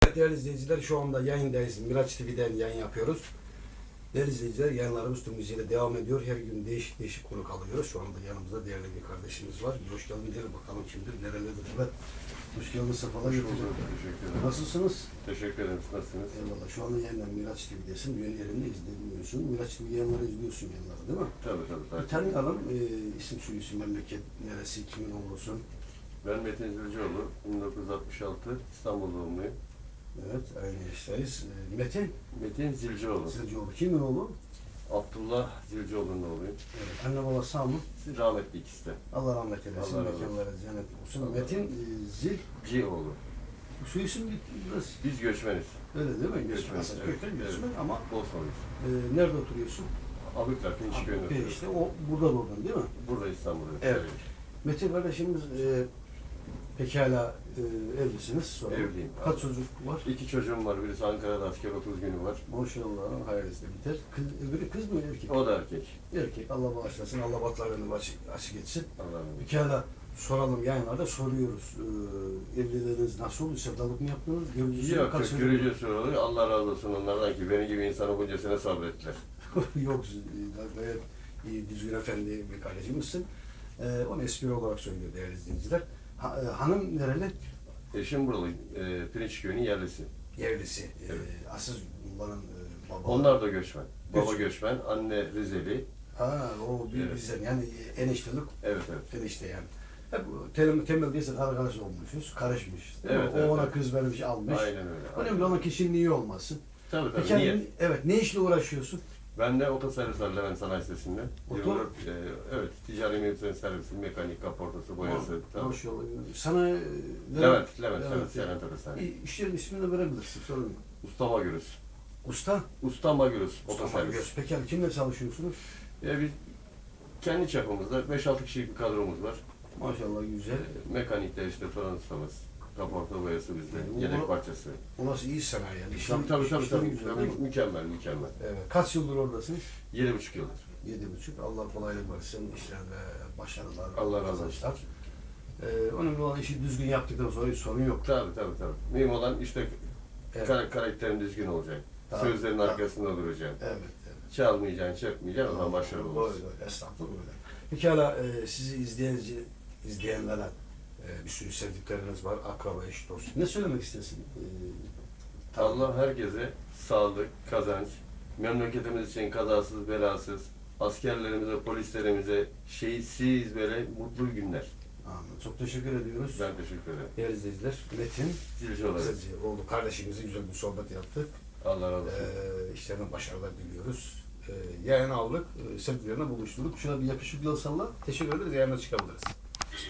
Evet değerli izleyiciler, şu anda yayındayız. Miraç TV'den yayın yapıyoruz. Değerli izleyiciler, yayınlarımız tüm hızıyla devam ediyor. Her gün değişik konuk alıyoruz. Şu anda yanımızda değerli bir kardeşimiz var. Bir hoş geldin diyelim, bakalım kimdir, nerelerdir. Evet. Hoş geldin, sefalar getirdin. Teşekkür ederim. Nasılsınız? Teşekkür ederim. Nasılsınız? Eyvallah. Şu anda yeniden Miraç TV'desin. Düğün yerinde izlemiyorsun. Miraç TV yayınları izliyorsun, yayınları değil mi? Tabii. Bir tanıyalım. İsim soyisim, memleket neresi, kimin oğlusun? Ben Metin Zilcioğlu. 1966 İstanbul doğumluyum. Evet, aynı yaştayız. Metin Metin Zilcioğlu. Zilcioğlu. Kimin oğlu? Abdullah Zilcioğlu'nun oğluyum. Evet. Anne baba sağ mı? Rahmetli ikisi de. Allah rahmet eylesin. Allah razı olsun. Mekanlara cennet olsun. Allah Metin Zil. Cioğlu. Şu isim biraz Biz göçmeniz. öyle değil mi? Göçmen, Aslında evet, kökten göçmen evet. ama Bosnalıyız. nerede oturuyorsun? Abükler, Finçköy'ün Abi, oturuyoruz. işte o burada doğdun değil mi? Burada İstanbul'da. Evet. Metin kardeşimiz pekala evlisiniz. Sonra. Evliyim. Kaç çocuk var? 2 çocuğum var. Birisi Ankara'da asker 30 günü var. Maşallah hayırlısı biter. Öbürü kız mı erkek? O da erkek. Erkek. Allah bağışlasın. Allah batlarını açık etsin. Allah'ım. Pekala soralım, yayınlarda soruyoruz. Evliliğiniz nasıl oldu? Sevdalık mı yaptınız? Görücüsü Yok, kaç yıl- görücü oluyor. Allah razı olsun onlardan ki benim gibi insana bunca sene sabrettiler. Yok, gayet iyi, düzgün efendi bir kardeşimizsin. Onu espri olarak söylüyor değerli izleyiciler. Hanım nereli? Eşim buralı, Pirinçköy'ün yerlisi. Yerlisi. Evet. Asıl bunların baba. Onlar da göçmen. Baba Göçmen. göçmen, anne Rizeli. Ha, o bir Evet. bizden yani eniştelik, Evet. enişte yani. Hep temel değilse karış olmuşuz, karışmış. Değil mi? Evet, O evet, ona evet. kız vermiş, almış. Aynen öyle. Önemli olan kişinin iyi olması. Tabii. Peki, Niye? evet, ne işle uğraşıyorsun? Ben de otoservis var Levent Sanayi Sitesi'nde. Oto? Evet, ticari mevzuların servisi, mekanik, kaportası, boyası. Tabii. Maşallah. Sana Levent Evet. Levent Otoservis. İşlerin ismini verebilirsin, sorun yok. Ustama Gürüz. Usta? Ustama Gürüz, Mustafa otoservis. Göz. Peki kimle çalışıyorsunuz? Biz kendi çapımızda 5-6 kişilik bir kadromuz var. Maşallah güzel. Mekanikte işte toran ustamız, kaporta boyası bizde, Bu- yedek parçası. Orası iyi sanayi yani. Tabii. İşlerin güzel, değil mi? Mükemmel. Evet. Kaç yıldır oradasın? 7,5 yıldır. 7,5. Allah kolaylık versin. İşlerde başarılar, Allah razı olsun. kazançlar. Önemli olan işi düzgün yaptıktan sonra hiç sorun yok. Tabii. Mühim olan işte Evet. karakterin düzgün olacak. Tabii, Sözlerin tabii. arkasında duracaksın. Evet. Çalmayacaksın, çekmeyeceksin, o zaman başarılı olursun. Böyle, estağfurullah öyle. Pekala sizi izleyenlere bir sürü sevdikleriniz var. Akraba, eş, dost. Ne söylemek istersin? Allah herkese sağlık, kazanç, memleketimiz için kazasız, belasız, askerlerimize, polislerimize şehitsiz böyle mutlu günler. Amin. Çok teşekkür ediyoruz. Ben teşekkür ederim. Değerli izleyiciler, Metin Zilci olarak. oldu. Kardeşimizle güzel bir sohbet yaptık. Allah razı olsun. İşlerine başarılar diliyoruz. Yayına aldık, sevdiklerine buluşturduk. Şuna bir yakışıklı salla. Teşekkür ederiz, yayına çıkabiliriz.